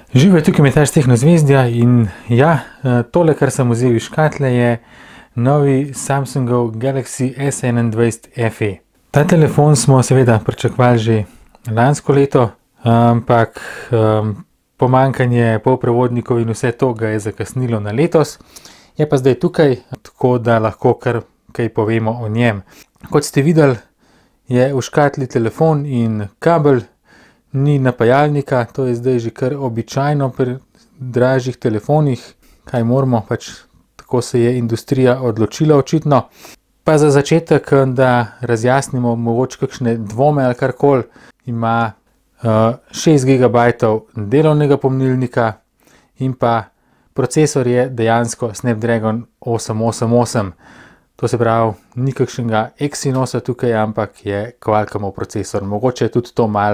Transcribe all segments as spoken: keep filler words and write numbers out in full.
Živijo, tukaj je Matjaž Tehnozvezdja in ja, tole, kar sem vzel iz škatle, je novi Samsungov Galaxy S enaindvajset F E. Ta telefon smo seveda pričakovali že lansko leto, ampak um, pomanjkanje polprevodnikov in vse to ga je zakasnilo na letos. Je pa zdaj tukaj, tako da lahko kar kaj povemo o njem. Kot ste videli, je v škatli telefon in kabel, ni napajalnika, to je zdaj že kar običajno pri dražjih telefonih, kaj moramo, pač tako se je industrija odločila očitno. Pa za začetek, da razjasnimo mogoče kakšne dvome ali karkoli, ima uh, šest gigabajtov delovnega pomnilnika in pa procesor je dejansko Snapdragon osem osem osem. To se pravi, ni kakšnega Exynosa tukaj, ampak je Qualcommov procesor. Mogoče tudi to malo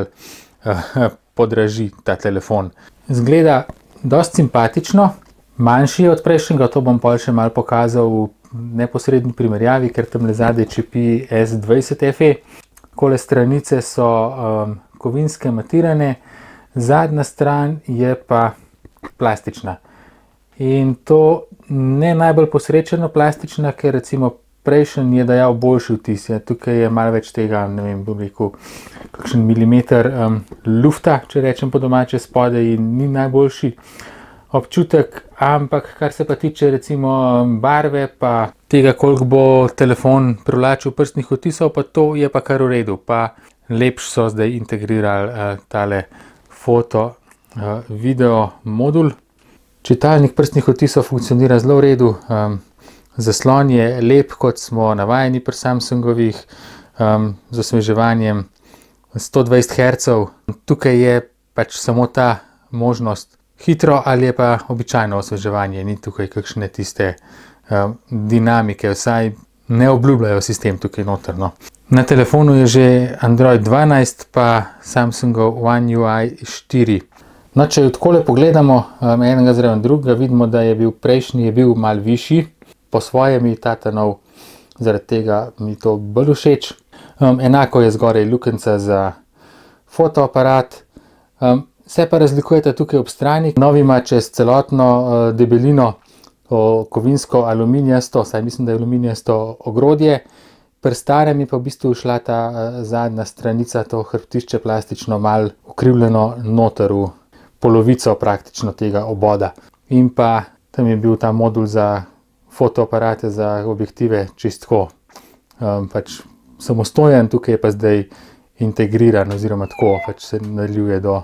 podraži ta telefon. Zgleda dosti simpatično, manjši je od prejšnjega, to bom pol še malo pokazal v neposredni primerjavi, ker tam zadaj čepi S dvajset F E. Takole stranice so um, kovinske matirane, zadnja stran je pa plastična. In to ne najbolj posrečeno plastična, ker recimo prejšnji je dajal boljši vtis. Ja, tukaj je malo več tega, ne vem, bom rekel, kakšen milimeter um, lufta, če rečem po domače, spodaj in ni najboljši občutek, ampak kar se pa tiče recimo barve, pa tega, koliko bo telefon privlačil prstnih odtisov, pa to je pa kar v redu. Pa lepš so zdaj integrirali uh, tale foto uh, video modul. Čitalnik prstnih odtisov funkcionira zelo v redu. Um, Zaslon je lep, kot smo navajeni pri Samsungovih, um, z osveževanjem sto dvajset hercev. Tukaj je pač samo ta možnost hitro ali je pa običajno osveževanje, ni tukaj kakšne tiste um, dinamike, vsaj ne obljubljajo sistem tukaj noter. No. Na telefonu je že Android dvanajst pa Samsungov One U I štiri. No, če jo takole pogledamo, um, enega zraven drugega, vidimo, da je bil prejšnji je bil malo višji. Po svoje mi ta nov, zaradi tega mi to bolj všeč. Um, enako je zgoraj lukenca za fotoaparat. Um, se pa razlikujeta tukaj ob strani. Novi ima čez celotno uh, debelino to kovinsko aluminijasto, saj mislim, da je aluminijasto ogrodje. Pri starem je pa v bistvu šla ta uh, zadnja stranica, to hrbtišče plastično, malo ukrivljeno noter v polovico praktično tega oboda. In pa tam je bil ta modul za fotoaparate, za objektive čistko um, pač samostojen, tukaj je pa zdaj integriran oziroma tako pač se nadaljuje do,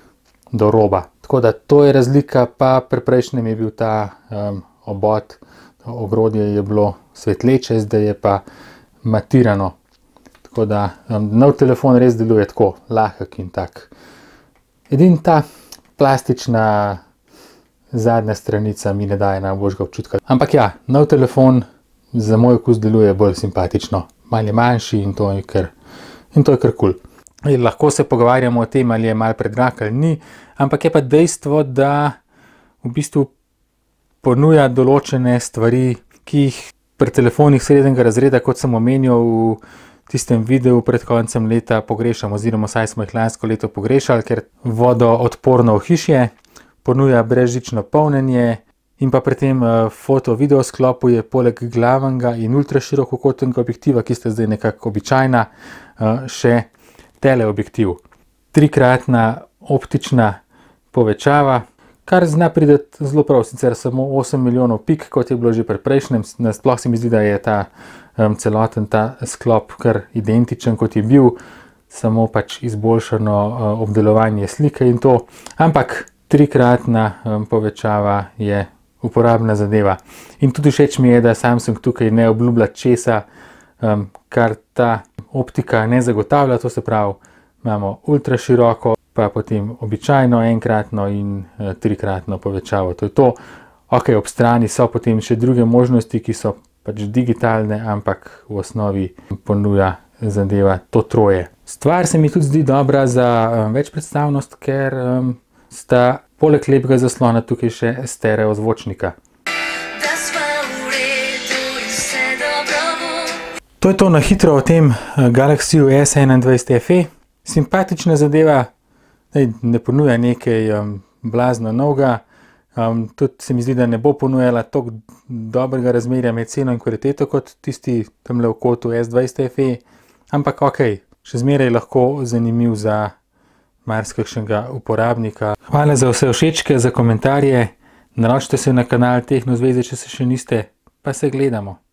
do roba. Tako da to je razlika, pa pri prejšnjem je bil ta um, obod, to ogrodje je bilo svetleče, zdaj je pa matirano. Tako da um, nov telefon res deluje tako, lahek in tak. Edin ta plastična zadnja stranica mi ne daje najboljšega občutka. Ampak ja, nov telefon za moj okus deluje bolj simpatično. Malo je manjši in to je kar, in to je kar kul. Cool. Lahko se pogovarjamo o tem, ali je malo predrag ali ni, ampak je pa dejstvo, da v bistvu ponuja določene stvari, ki jih pri telefonih srednjega razreda, kot sem omenil v tistem videu pred koncem leta, pogrešam, oziroma saj smo jih lansko leto pogrešali, ker vodoodporno ohišje, ponuja brezžično polnjenje in pa pri tem uh, foto-video sklopu je poleg glavnega in ultraširokokotnega objektiva, ki sta zdaj nekako običajna, uh, še teleobjektiv. Trikratna optična povečava, kar zna prideti zelo prav, sicer samo osem milijonov pik, kot je bilo že pri prejšnjem. Sploh se mi zdi, da je ta um, celoten ta sklop kar identičen, kot je bil, samo pač izboljšano uh, obdelovanje slike in to, ampak trikratna um, povečava je uporabna zadeva. In tudi všeč mi je, da Samsung tukaj ne obljublja česa, um, kar ta optika ne zagotavlja, to se pravi, imamo ultraširoko, pa potem običajno enkratno in uh, trikratno povečavo. To je to. Ok, ob strani so potem še druge možnosti, ki so pač digitalne, ampak v osnovi ponuja zadeva to troje. Stvar se mi tudi zdi dobra za um, večpredstavnost, ker um, sta poleg lepega zaslona tukaj še stereo zvočnika. To je to na hitro o tem Galaxyju S enaindvajset F E. Simpatična zadeva, ne ponuja nekaj um, blazno novega. Um, tudi se mi zdi, da ne bo ponujala toliko dobrega razmerja med ceno in kvaliteto kot tisti tamle v kotu S dvajset F E, ampak ok, še zmeraj lahko zanimiv za marsikakšnega uporabnika. Hvala za vse všečke, za komentarje, naročite se na kanal Tehno Zvezde, če se še niste, pa se gledamo.